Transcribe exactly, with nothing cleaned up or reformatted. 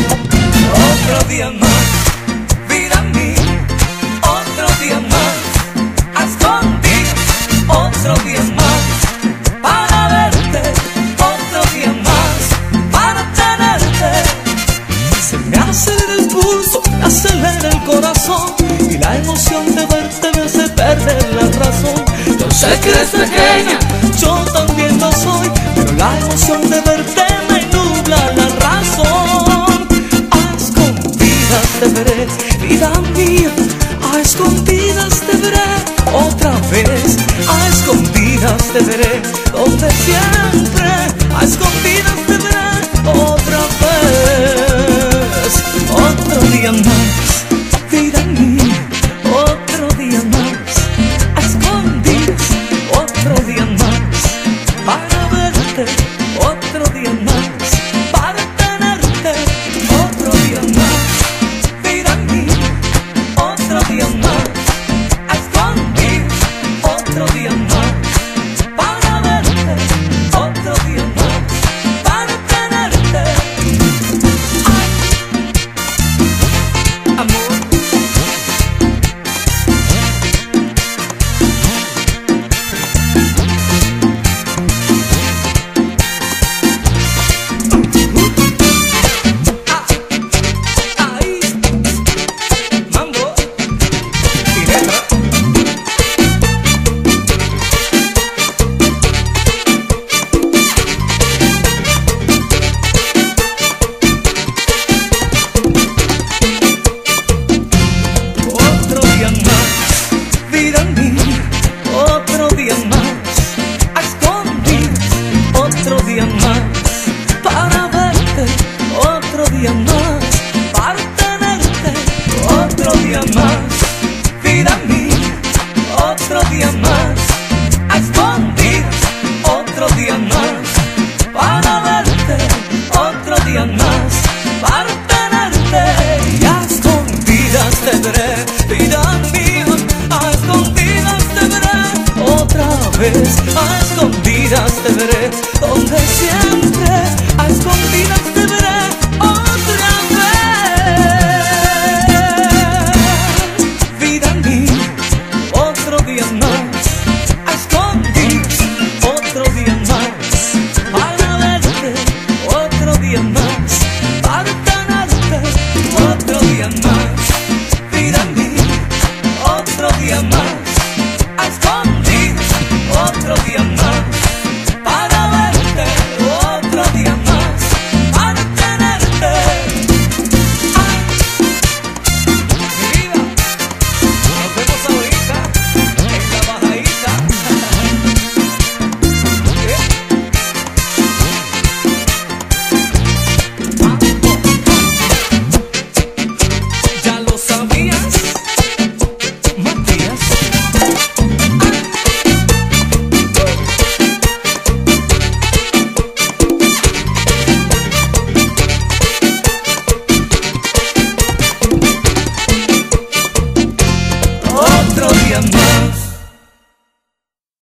Otro día más, vida mía, otro día más, a escondidas, otro día más, para verte, otro día más, para tenerte. Se me acelera el pulso, me acelera el corazón, y la emoción de verte me hace perder la razón. Yo sé que eres pequeña, yo también lo soy, pero la emoción